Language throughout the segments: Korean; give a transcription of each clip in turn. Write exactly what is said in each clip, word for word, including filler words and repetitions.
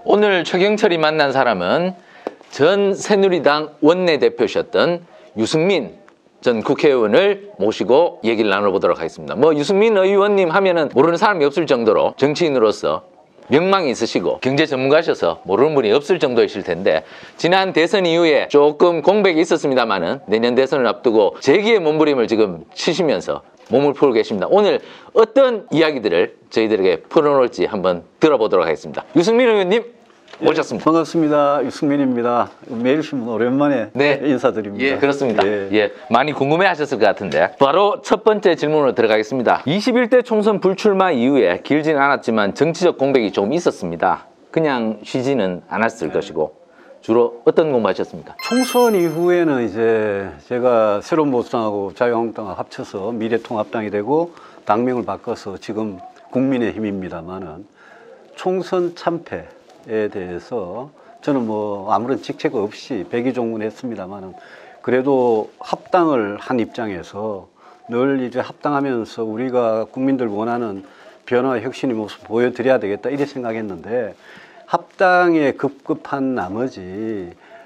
오늘 최경철이 만난 사람은 전 새누리당 원내대표셨던 유승민 전 국회의원을 모시고 얘기를 나눠보도록 하겠습니다. 뭐 유승민 의원님 하면은 모르는 사람이 없을 정도로 정치인으로서 명망이 있으시고 경제 전문가셔서 모르는 분이 없을 정도이실 텐데, 지난 대선 이후에 조금 공백이 있었습니다만은 내년 대선을 앞두고 재기의 몸부림을 지금 치시면서 몸을 풀고 계십니다. 오늘 어떤 이야기들을 저희들에게 풀어놓을지 한번 들어보도록 하겠습니다. 유승민 의원님 모셨습니다. 예, 반갑습니다. 유승민입니다. 매일신문 오랜만에 네. 인사드립니다. 예, 그렇습니다. 예. 예, 많이 궁금해 하셨을 것 같은데 바로 첫 번째 질문으로 들어가겠습니다. 이십일 대 총선 불출마 이후에 길진 않았지만 정치적 공백이 조금 있었습니다. 그냥 쉬지는 않았을 네. 것이고 주로 어떤 공부하셨습니까? 총선 이후에는 이제 제가 새로운보수당하고 자유한국당하고 합쳐서 미래통합당이 되고 당명을 바꿔서 지금 국민의힘입니다만은 총선 참패 에 대해서 저는 뭐 아무런 직책 없이 백의종군했습니다만은 그래도 합당을 한 입장에서 늘 이제 합당하면서 우리가 국민들 원하는 변화 혁신의 모습 보여드려야 되겠다 이렇게 생각했는데, 합당에 급급한 나머지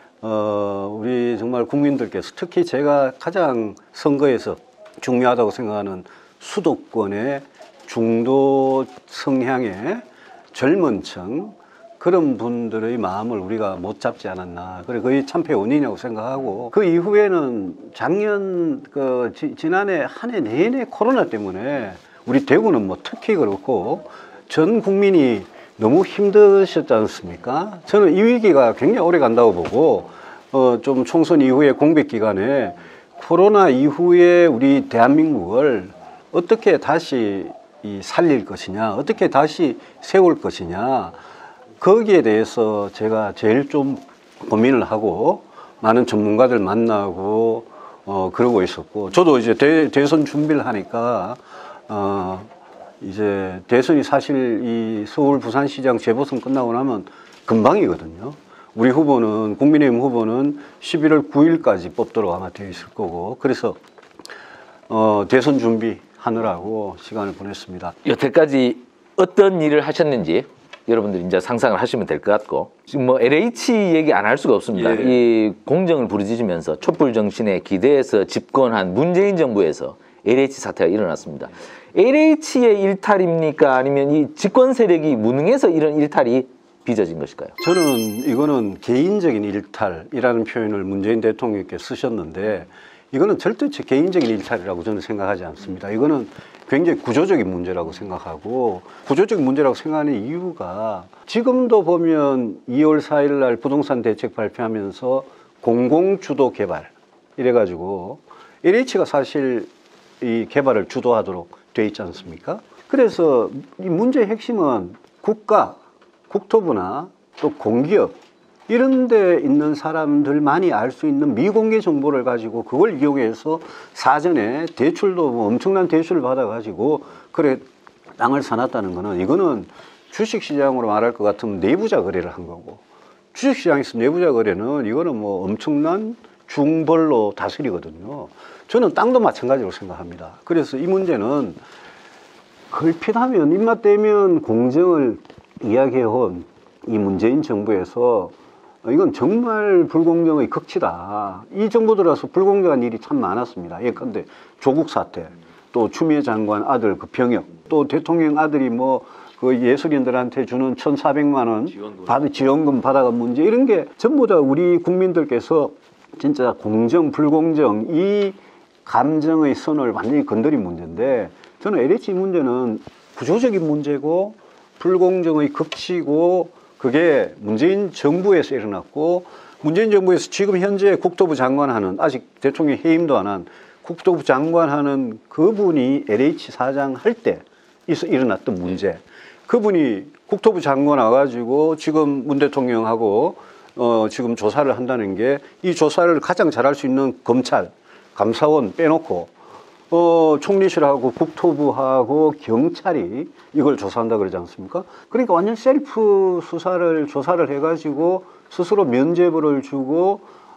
어 우리 정말 국민들께서 특히 제가 가장 선거에서 중요하다고 생각하는 수도권의 중도 성향의 젊은 층, 그런 분들의 마음을 우리가 못 잡지 않았나. 그래, 그게 참패 원인이라고 생각하고, 그 이후에는 작년, 그, 지, 지난해 한 해 내내 코로나 때문에 우리 대구는 뭐 특히 그렇고 전 국민이 너무 힘드셨지 않습니까? 저는 이 위기가 굉장히 오래 간다고 보고, 어, 좀 총선 이후에 공백 기간에 코로나 이후에 우리 대한민국을 어떻게 다시 이 살릴 것이냐, 어떻게 다시 세울 것이냐, 거기에 대해서 제가 제일 좀 고민을 하고 많은 전문가들 만나고 어 그러고 있었고, 저도 이제 대, 대선 준비를 하니까 어 이제 대선이 사실 이 서울 부산시장 재보선 끝나고 나면 금방이거든요. 우리 후보는, 국민의힘 후보는 십일월 구일까지 뽑도록 아마 되어 있을 거고, 그래서 어 대선 준비 하느라고 시간을 보냈습니다. 여태까지 어떤 일을 하셨는지 여러분들이 이제 상상을 하시면 될 것 같고, 지금 뭐 엘에이치 얘기 안 할 수가 없습니다. 예. 이 공정을 부르짖으면서 촛불 정신에 기대해서 집권한 문재인 정부에서 엘에이치 사태가 일어났습니다. 엘에이치의 일탈입니까? 아니면 이 집권 세력이 무능해서 이런 일탈이 빚어진 것일까요? 저는 이거는 개인적인 일탈이라는 표현을 문재인 대통령께 쓰셨는데, 이거는 절대 제 개인적인 일탈이라고 저는 생각하지 않습니다. 이거는 굉장히 구조적인 문제라고 생각하고, 구조적인 문제라고 생각하는 이유가 지금도 보면 이월 사일 날 부동산 대책 발표하면서 공공주도 개발 이래가지고 엘에이치가 사실 이 개발을 주도하도록 돼 있지 않습니까? 그래서 이 문제의 핵심은 국가, 국토부나 또 공기업 이런 데 있는 사람들만이 알 수 있는 미공개 정보를 가지고 그걸 이용해서 사전에 대출도 뭐 엄청난 대출을 받아가지고 그래 땅을 사놨다는 거는, 이거는 주식시장으로 말할 것 같으면 내부자 거래를 한 거고, 주식시장에서 내부자 거래는 이거는 뭐 엄청난 중벌로 다스리거든요. 저는 땅도 마찬가지로 생각합니다. 그래서 이 문제는 걸핏하면 입맛 되면 공정을 이야기해온 이 문재인 정부에서 이건 정말 불공정의 극치다. 이 정부 들어서 불공정한 일이 참 많았습니다. 예컨대 조국 사태, 또 추미애 장관 아들 그 병역, 또 대통령 아들이 뭐 그 예술인들한테 주는 천사백만 원 받은 지원금 받아간 문제, 이런 게 전부 다 우리 국민들께서 진짜 공정, 불공정 이 감정의 선을 완전히 건드린 문제인데, 저는 엘에이치 문제는 구조적인 문제고 불공정의 극치고, 그게 문재인 정부에서 일어났고, 문재인 정부에서 지금 현재 국토부 장관하는, 아직 대통령 해임도 안 한 국토부 장관하는 그분이 엘에이치 사장 할 때 일어났던 문제, 그분이 국토부 장관 와가지고 지금 문 대통령하고 어 지금 조사를 한다는 게, 이 조사를 가장 잘할 수 있는 검찰, 감사원 빼놓고 어, 총리실하고 국토부하고 경찰이 이걸 조사한다 그러지 않습니까? 그러니까 완전 셀프 수사를, 조사를 해가지고 스스로 면죄부를 주고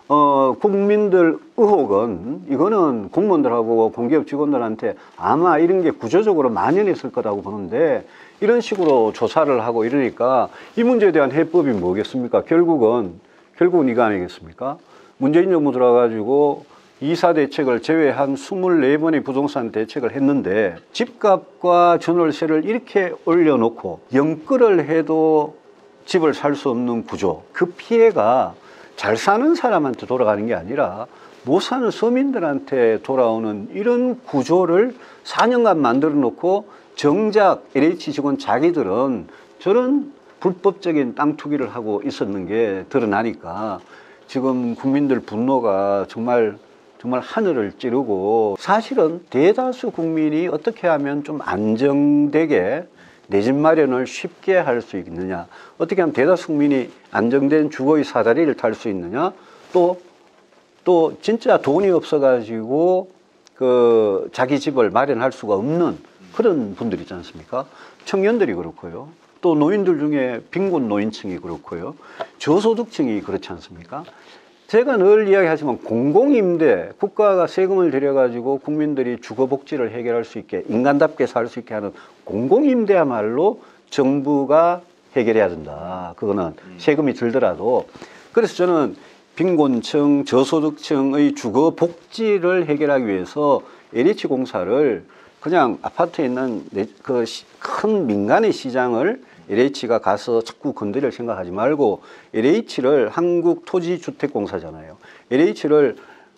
어, 국민들 의혹은 이거는 공무원들하고 공기업 직원들한테 아마 이런 게 구조적으로 만연했을 거라고 보는데 이런 식으로 조사를 하고 이러니까 이 문제에 대한 해법이 뭐겠습니까? 결국은, 결국은 이거 아니겠습니까? 문재인 정부 들어가지고 이사 대책을 제외한 이십사 번의 부동산 대책을 했는데 집값과 전월세를 이렇게 올려놓고 영끌을 해도 집을 살 수 없는 구조, 그 피해가 잘 사는 사람한테 돌아가는 게 아니라 못 사는 서민들한테 돌아오는 이런 구조를 사 년간 만들어 놓고 정작 엘에이치 직원 자기들은 저런 불법적인 땅 투기를 하고 있었는 게 드러나니까 지금 국민들 분노가 정말 정말 하늘을 찌르고 사실은 대다수 국민이 어떻게 하면 좀 안정되게 내 집 마련을 쉽게 할 수 있느냐, 어떻게 하면 대다수 국민이 안정된 주거의 사다리를 탈 수 있느냐, 또, 또 진짜 돈이 없어가지고 그 자기 집을 마련할 수가 없는 그런 분들 있지 않습니까? 청년들이 그렇고요. 또 노인들 중에 빈곤 노인층이 그렇고요. 저소득층이 그렇지 않습니까? 제가 늘 이야기하지만 공공임대, 국가가 세금을 들여가지고 국민들이 주거복지를 해결할 수 있게 인간답게 살 수 있게 하는 공공임대야말로 정부가 해결해야 된다. 그거는 세금이 들더라도. 그래서 저는 빈곤층, 저소득층의 주거복지를 해결하기 위해서 엘에이치 공사를 그냥 아파트에 있는 그 큰 민간의 시장을 엘에이치가 가서 자꾸 건드릴 생각하지 말고 엘에이치를 한국토지주택공사잖아요. 엘에이치를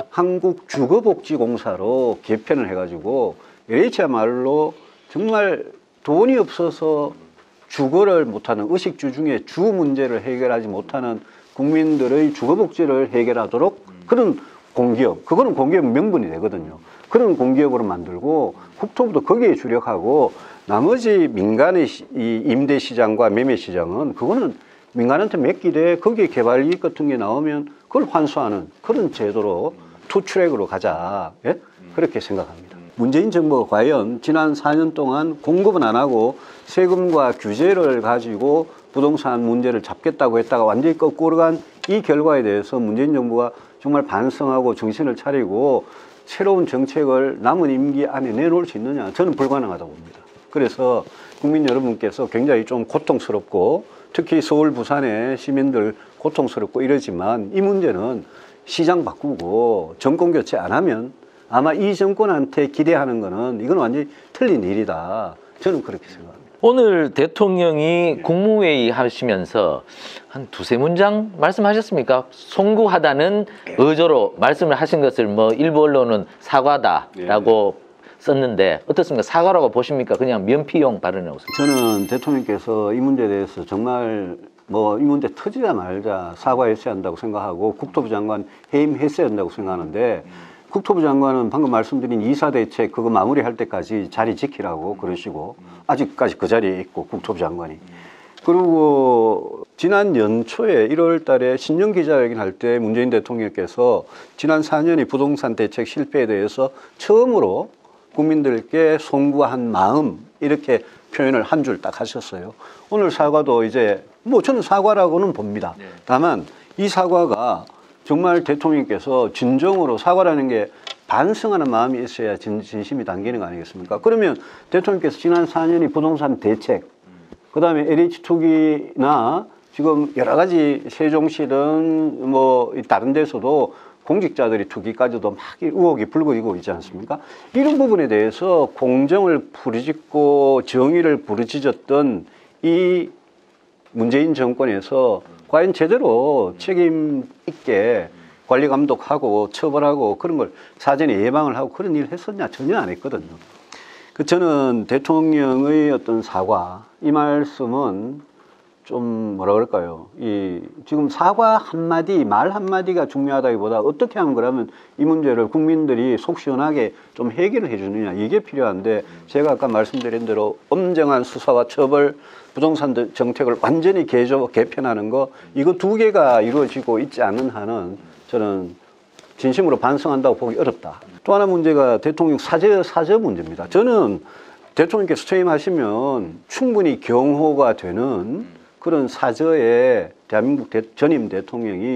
한국주거복지공사로 개편을 해가지고 엘에이치야말로 정말 돈이 없어서 주거를 못하는 의식주 중에 주 문제를 해결하지 못하는 국민들의 주거복지를 해결하도록 그런 공기업, 그거는 공기업 명분이 되거든요. 그런 공기업으로 만들고 국토부도 거기에 주력하고 나머지 민간의 이 임대 시장과 매매 시장은 그거는 민간한테 맡기되 거기에 개발 이익 같은 게 나오면 그걸 환수하는 그런 제도로 투트랙으로 가자. 예? 그렇게 생각합니다. 문재인 정부가 과연 지난 사 년 동안 공급은 안 하고 세금과 규제를 가지고 부동산 문제를 잡겠다고 했다가 완전히 거꾸로 간 이 결과에 대해서 문재인 정부가 정말 반성하고 정신을 차리고 새로운 정책을 남은 임기 안에 내놓을 수 있느냐, 저는 불가능하다고 봅니다. 그래서 국민 여러분께서 굉장히 좀 고통스럽고 특히 서울, 부산의 시민들 고통스럽고 이러지만 이 문제는 시장 바꾸고 정권 교체 안 하면 아마 이 정권한테 기대하는 거는 이건 완전히 틀린 일이다. 저는 그렇게 생각합니다. 오늘 대통령이 국무회의 하시면서 한 두세 문장 말씀하셨습니까? 송구하다는 의조로 말씀을 하신 것을 뭐 일부 언론은 사과다라고 네. 썼는데 어떻습니까? 사과라고 보십니까? 그냥 면피용 발언이라고 생각합니다. 저는 대통령께서 이 문제에 대해서 정말 뭐 이 문제 터지자 말자 사과했어야 한다고 생각하고 국토부 장관 해임했어야 한다고 생각하는데 국토부 장관은 방금 말씀드린 이사 대책 그거 마무리할 때까지 자리 지키라고 그러시고 아직까지 그 자리에 있고 국토부 장관이. 그리고 지난 연초에 일월 달에 신년 기자회견 할 때 문재인 대통령께서 지난 사 년의 부동산 대책 실패에 대해서 처음으로 국민들께 송구한 마음 이렇게 표현을 한 줄 딱 하셨어요. 오늘 사과도 이제 뭐 저는 사과라고는 봅니다. 다만 이 사과가 정말 대통령께서 진정으로 사과라는 게 반성하는 마음이 있어야 진, 진심이 담기는 거 아니겠습니까? 그러면 대통령께서 지난 사 년의 부동산 대책, 그 다음에 엘에이치 투기나 지금 여러 가지 세종시든 뭐 다른 데서도 공직자들이 투기까지도 막 의혹이 불거지고 있지 않습니까? 이런 부분에 대해서 공정을 부르짖고 정의를 부르짖었던 이 문재인 정권에서 과연 제대로 책임 있게 관리 감독하고 처벌하고 그런 걸 사전에 예방을 하고 그런 일을 했었냐? 전혀 안 했거든요. 그 저는 대통령의 어떤 사과, 이 말씀은 좀 뭐라 그럴까요? 이 지금 사과 한마디, 말 한마디가 중요하다기보다 어떻게 하면 그러면 이 문제를 국민들이 속 시원하게 좀 해결을 해주느냐, 이게 필요한데 제가 아까 말씀드린 대로 엄정한 수사와 처벌, 부동산 정책을 완전히 개조, 개편하는 거, 이거 두 개가 이루어지고 있지 않은 한은 저는 진심으로 반성한다고 보기 어렵다. 또 하나 문제가 대통령 사저, 사저 문제입니다. 저는 대통령께서 퇴임하시면 충분히 경호가 되는 그런 사저에 대한민국 대, 전임 대통령이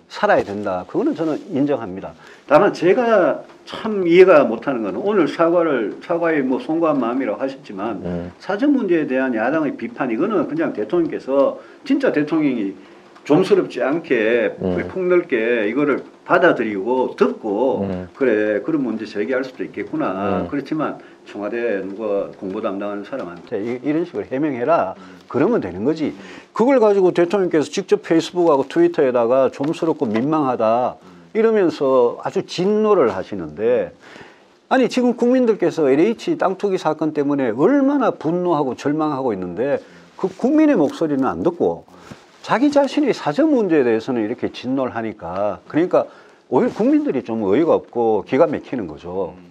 살아야 된다. 그거는 저는 인정합니다. 다만 제가 참 이해가 못하는 거는 오늘 사과를 사과에 뭐 송구한 마음이라고 하셨지만 음. 사전 문제에 대한 야당의 비판 이거는 그냥 대통령께서 진짜 대통령이 좀스럽지 않게 음. 폭넓게 이거를 받아들이고 듣고 음. 그래 그런 문제 제기할 수도 있겠구나. 음. 그렇지만 청와대 누가 공보 담당하는 사람한테 이, 이런 식으로 해명해라. 그러면 되는 거지. 그걸 가지고 대통령께서 직접 페이스북하고 트위터에다가 좀스럽고 민망하다 이러면서 아주 진노를 하시는데 아니 지금 국민들께서 엘에이치 땅 투기 사건 때문에 얼마나 분노하고 절망하고 있는데 그 국민의 목소리는 안 듣고 자기 자신의 사전 문제에 대해서는 이렇게 진노를 하니까 그러니까 오히려 국민들이 좀 어이가 없고 기가 막히는 거죠.